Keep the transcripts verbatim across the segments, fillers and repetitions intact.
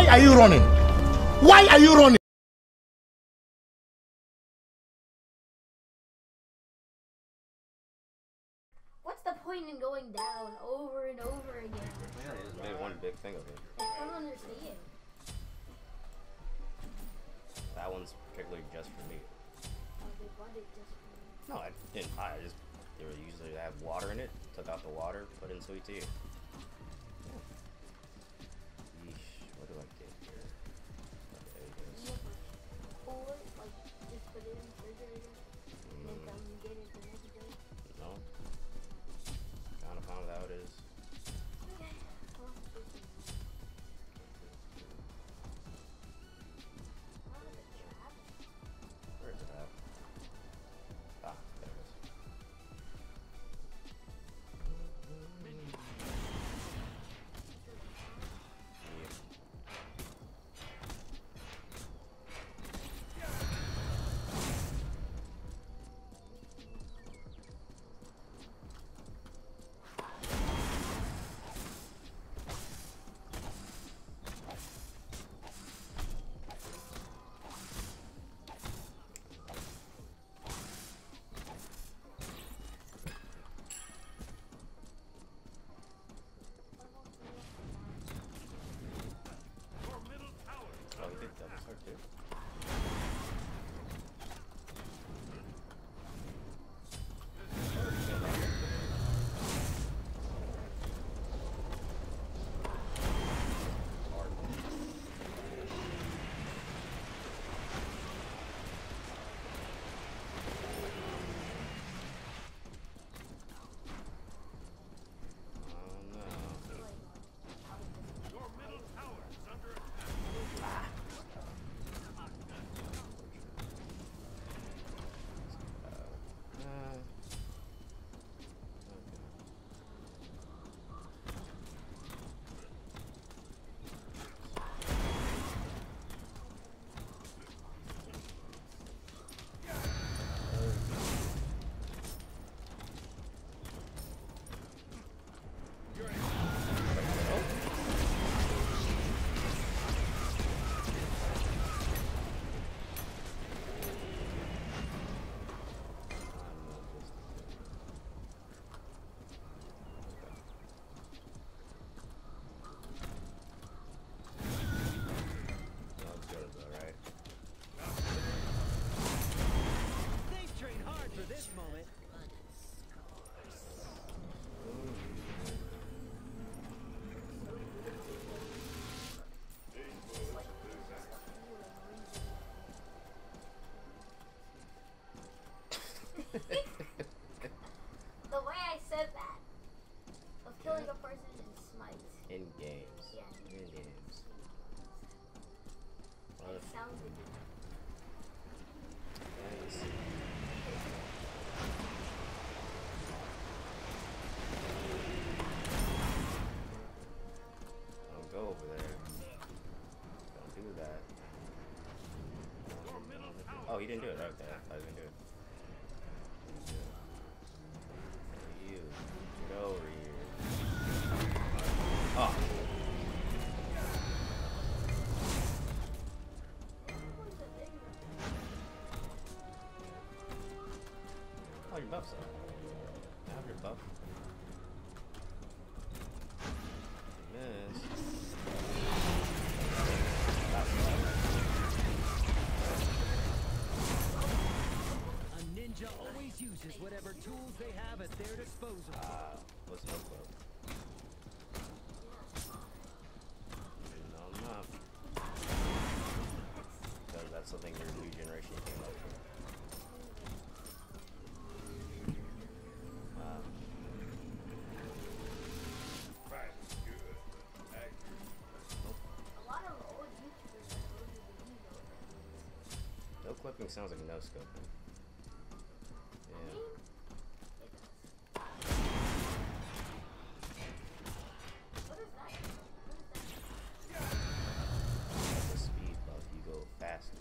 are you running? Why are you running? What's the point in going down over and over again? Yeah, they just made one big thing of it. I don't understand. That one's particularly just for me. Oh, they bought it just for me. No, I didn't buy it. I just they were usually have water in it. Took out the water, put in sweet tea. Yeah. Yeesh, what do I get here? Okay, there it is. Or like just put it in the refrigerator and then come and get it the next day. No. Kind of found out how it is. Okay. Well, Where is it at? Ah, there it is. The way I said that of killing a person in Smite. In games. Yeah. In games. Well, It sounded good. Nice. Don't go over there. Don't do that. Oh, he didn't do it. Okay, I was gonna do it. You get over here. Oh. Oh, your buff's up. I have your buff. Miss. A ninja always uses whatever tools they have at their disposal. Ah, what's no club? No, I'm not. Because that's something your new generation came up with. Um, right, good. Accurate. A lot of old YouTubers are older than me though. no clipping sounds like no scoping. Yeah. What is that? What is that? That's a speed buff. You go faster.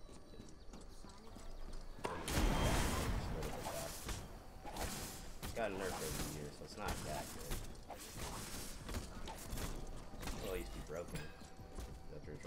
It's got a nerf every year, so it's not that good. It'll always be broken. That's your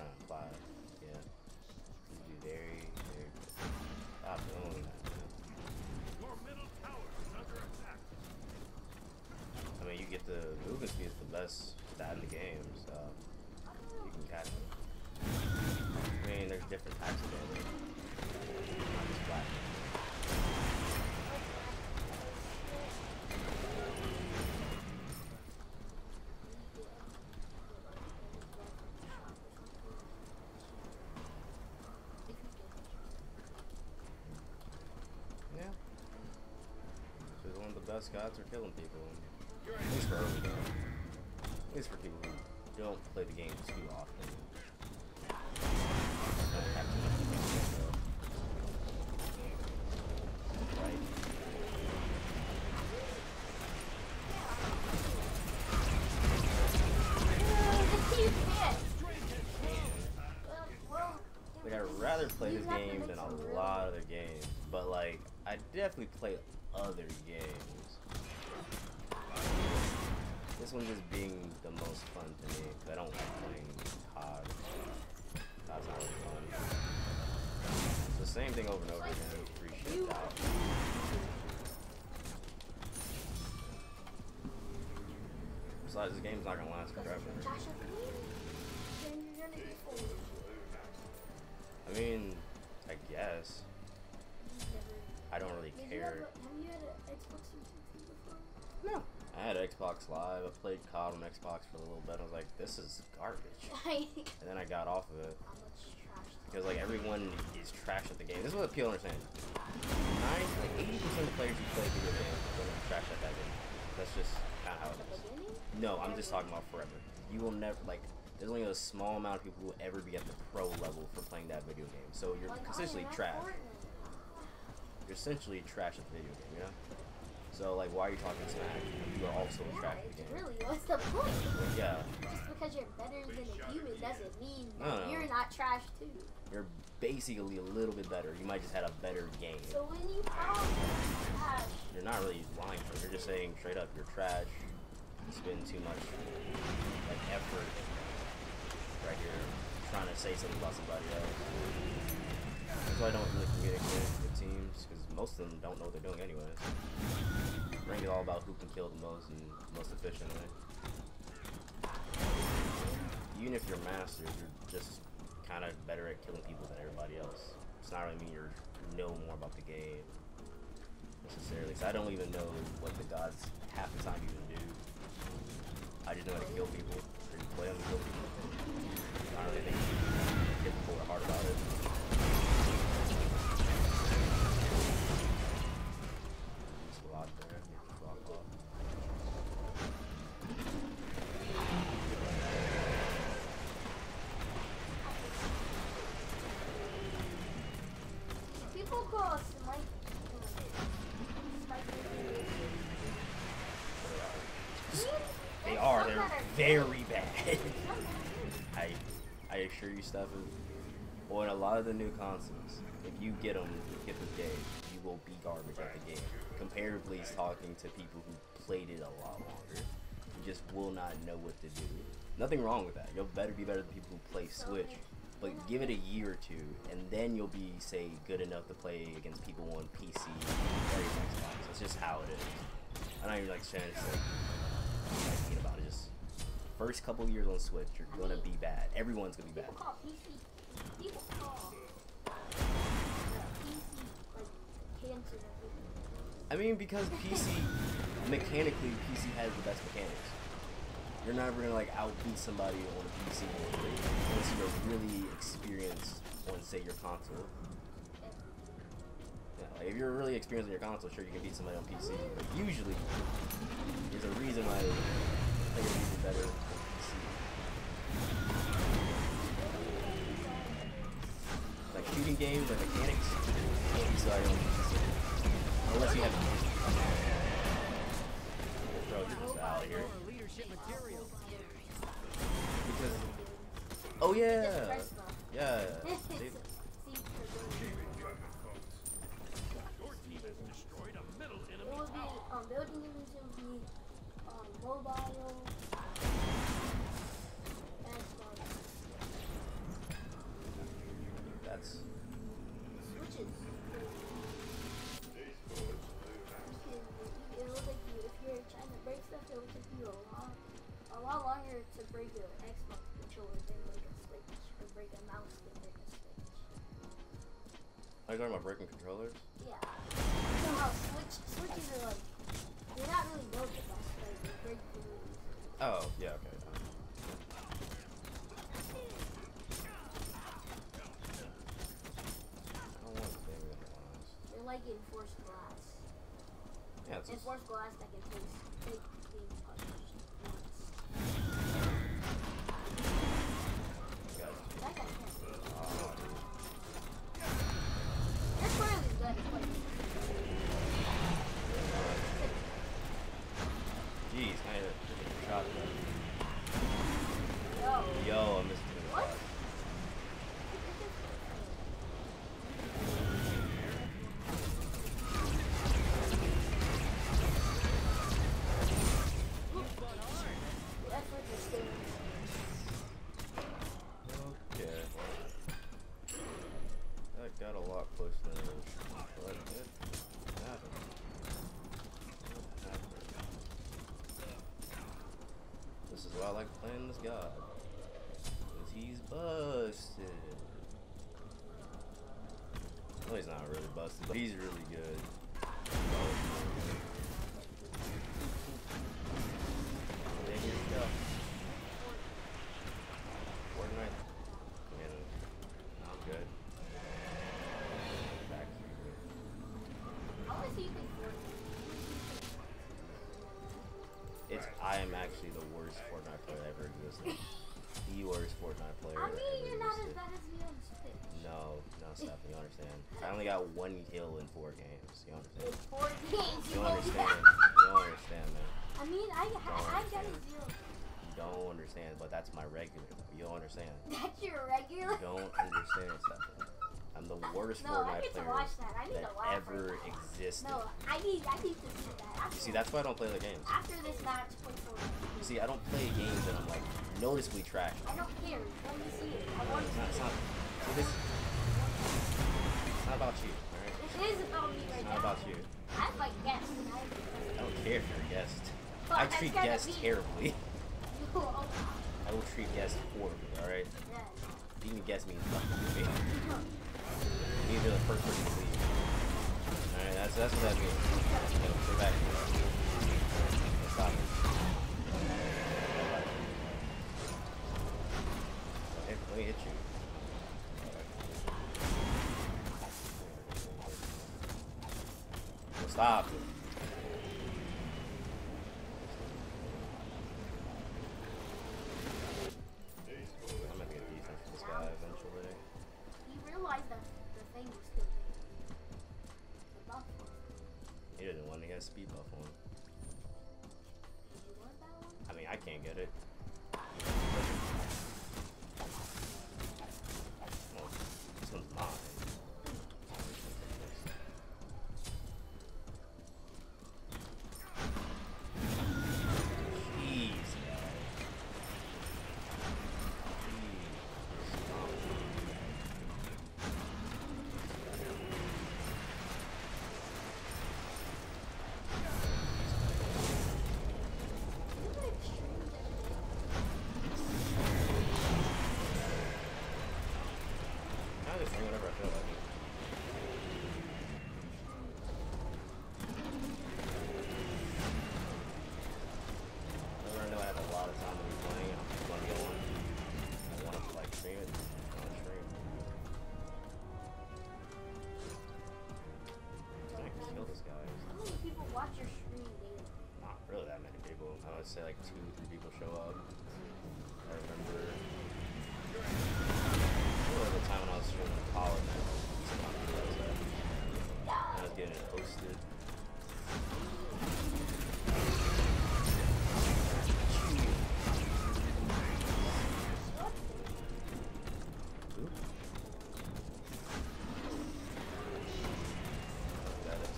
the movement speed is the best stat in the game, so you can catch it. I mean, there's different types of damage. Not just flat. Yeah. She's one of the best gods for killing people. At least for early game. At least for people who don't play the game too often. Don't have too much to do, right? Like, I'd rather play this game than a lot of other games, but like, I definitely play other games. This one just being the most fun to me, because I don't like playing C O D. C O D's not really fun. It's the same thing over and over again, free shit out. Besides, this game's not gonna last forever. I mean, I guess. I don't really care. Have you had an Xbox three sixty before? No. I had Xbox Live. I played C O D on Xbox for a little bit. I was like, this is garbage. And then I got off of it. Because like everyone is trash at the game. This is what people understand. Nine, like eighty percent of players who play video games are going to be trash at that game. That's just kind of how it is. No, I'm just talking about forever. You will never, like, there's only a small amount of people who will ever be at the pro level for playing that video game. So you're essentially trash. You're essentially trash at the video game, you know? So, like, why are you talking smack? You are also trash at the game. Really, what's the point? Yeah. Just because you're better than a human doesn't mean No, no. you're not trash too. You're basically a little bit better. You might just had a better game. So when you call trash, You're not really lying to it. You're just saying straight up, you're trash. You spend too much, like, effort right here trying to say something about somebody else. That's why I don't really communicate with teams, because most of them don't know what they're doing anyways. Rank is all about who can kill the most and most efficiently. Even if you're masters, you're just kind of better at killing people than everybody else. It's not really mean you know more about the game necessarily. Because I don't even know what the gods half the time even do. I just know how to kill people. Or you play them to kill people. I don't really think people are hard about it. Just a lot there. Just rock off. people call Smite Smite Arena. They are. They're very bad. I, I assure you, Stefan. On a lot of the new consoles, if you get them, get the game, you will be garbage at the game. Comparatively talking to people who played it a lot longer, you just will not know what to do. Nothing wrong with that. You'll better be better than people who play Switch. But give it a year or two, and then you'll be, say, good enough to play against people on P C or Xbox. That's just how it is. I'm not even like saying it's like, like thinking about it. Just first couple years on Switch, you're gonna be bad. Everyone's gonna be bad. People call P C. People call P C like cancer. I mean, because P C mechanically, P C has the best mechanics. You're never gonna like outbeat somebody on a P C unless you're really experienced on, say, your console. Yeah, like if you're really experienced on your console, sure you can beat somebody on P C. But usually, there's a reason why players are better on P C. Like shooting games or mechanics, you can't be sorry on P C unless you have. Bro, you're just out here. Material. Because, oh yeah, yeah. See, Your team has destroyed a middle It enemy would be tower. um, building games, it would be um, mobile, and um, that's switches. You can, it will take you, if you're trying to break stuff, it will take you you a lot, a lot longer to break an Xbox controller than like a Switch, or break a mouse than break a Switch. Are you talking about breaking controllers? Yeah. So how Switch, Switches are like, they're not really built the best, like they break really easy. Oh, yeah, okay. They're like enforced glass. Yeah, it's Enforced glass that can take, take being punished once. That guy can't do it. oh, Your twirl is good. It's like, jeez, I had a shot there. yo. Yo, I missed it. What? That's what you're saying. Okay, well, that got a lot closer than it was, but it happened. It happened. This is why I like playing this guy. Because he's busted. Well, he's not really busted, but he's really good. There you go. Fortnite. Man, I'm good. Back here. I want to see you play Fortnite. It's I am actually the worst Fortnite player that ever existed. The worst Fortnite player I that mean, ever you're not as existed. bad as me on Switch. No, no, Steph, you understand. I only got one kill in four games. You understand? It's four games. You won't understand? get- You don't understand, man. I mean, I, I, I got a zero. You don't understand, but that's my regular. You don't understand. That's your regular? You don't understand, Steph. I'm the worst No, I Fortnite need to player watch that. I need that to laugh ever right now. existed. No, I need, I need to see that. After, You see, that's why I don't play the games. after this match, play Fortnite. You see, I don't play games that I'm like noticeably trash. I don't care. Let me see it. I want to It's not, see it's it. not, see, this, it's not about you, alright? This is about me right It's now. not about you. I'm like guest. and I I don't care if you're a guest. Well, I that's treat gotta guests be- terribly. You oh, I will treat guests horribly, alright? yeah. Even guests means nothing to me. Means you're the first person to leave. Alright, that's, that's what that means. Go, go back. Go stop it. Hey, let me hit you. Go stop it. I'm gonna get defense for this guy eventually. You realize that the thing was still there. The buff was still He didn't want to get a speed buff on. there. Did you want that one? I mean, I can't get it. Well, this one's mine. Jeez, guy. You were extreme the other day. I just bring whatever I feel like. Whenever I know I have a lot of time to be playing, I'm just gonna go on. I want to like stream it. I want to stream. Can I kill this guy? How many people watch your stream daily? Not really that many people. I would say like two, three people show up. I remember. There was a time when I was streaming in college. Someone was that. I was getting it hosted. Oop. That is.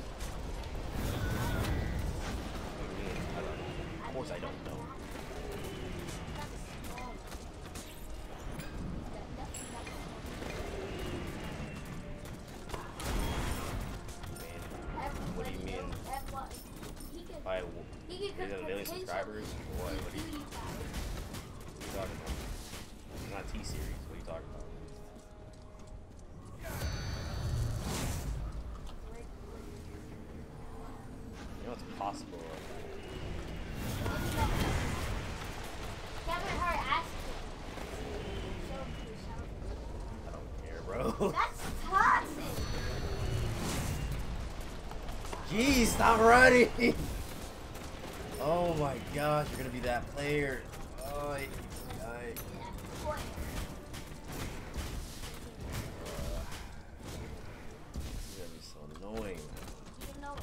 What do you mean? I don't know. Of course I don't know. That's small. That, that's, that's Man, Every- what do you like, mean? every- what? He could, If I he could there's a million potentially subscribers, fibers? What? What are you, what are you talking about? It's not T-Series. What are you talking about? You know it's possible. Kevin Hart asked I don't care, bro. That's toxic. Jeez, stop running! Oh my gosh, you're gonna be that player. Oh, I, I, What? you're gonna be so annoying. You know.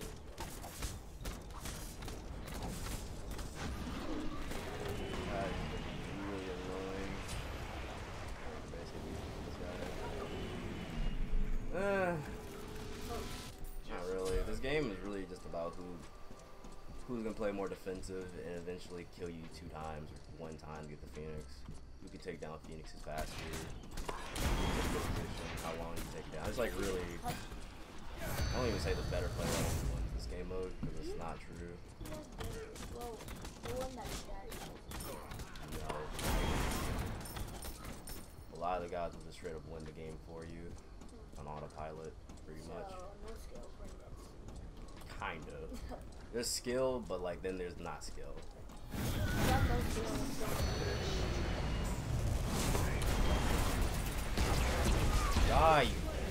God, you're really annoying. Basically, this guy. Uh, not really. This game is really just about who who's gonna play more defensive and eventually kill you two times or one time to get the Phoenix. Who can take down Phoenixes faster? How long you take it down? It's like really. I don't even say the better player always wins this game mode because it's not true. Well, the one that strategy. No. A lot of the guys will just straight up win the game for you on autopilot, pretty much. So, no skill for this. Kind of. There's skill, but like then there's not skill. Got no skill, so. Die, you.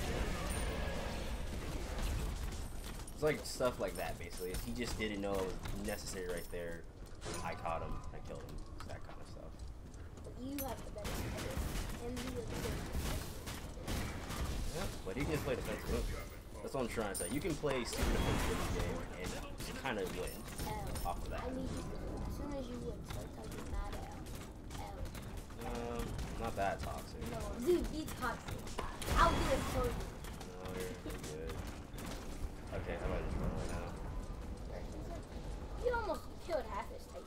It's like stuff like that, basically. If he just didn't know it was necessary right there, I caught him, I killed him. It's that kind of stuff. But you have the better skill. And you have the better Yeah, but he can just play defensive. That's what I'm trying to say. You can play super defensive in this game and just kind of win L. off of that. I mean, as soon as you win, start typing mad L. L. Um, not that toxic. No, dude, be toxic. I'll do it for you. No, you're, you're good. Okay, how about this one right now? You almost killed half his Titan.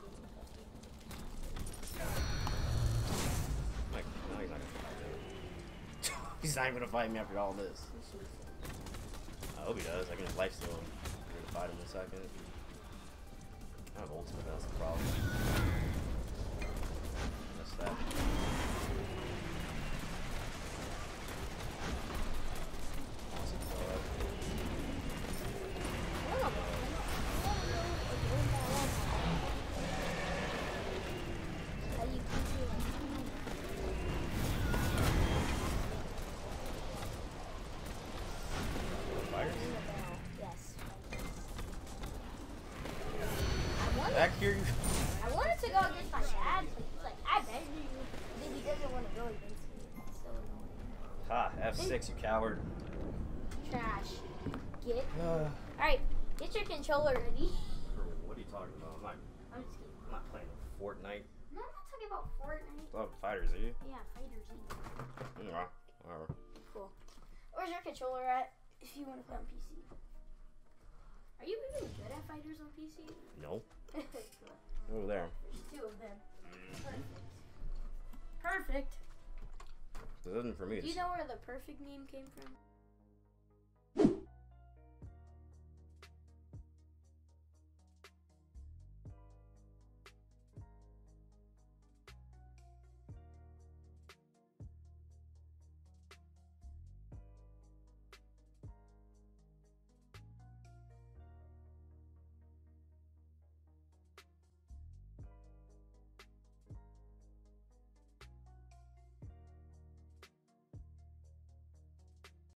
Like, no, he's not gonna fight me. He's not even gonna fight me after all this. I hope he does. I can just life steal him. I'm gonna fight him in a second. I have ultimate, that's the problem. That's that. Back here, you. I wanted to go against my dad, but he's like, I bet you. Then he doesn't want to go against me. It's so annoying. Ha, F six, you coward. Trash. Get. Uh, Alright, get your controller ready. what are you talking about? I'm not, I'm just kidding. I'm not playing Fortnite. No, I'm not talking about Fortnite. Oh, fighters, are you? Yeah, fighters. Mm, yeah, whatever. Cool. Where's your controller at if you want to play on P C? Are you even good at fighters on P C? No. Cool. Over there. There's two of them. Perfect. Perfect. This isn't for me. Do you know where the perfect meme came from?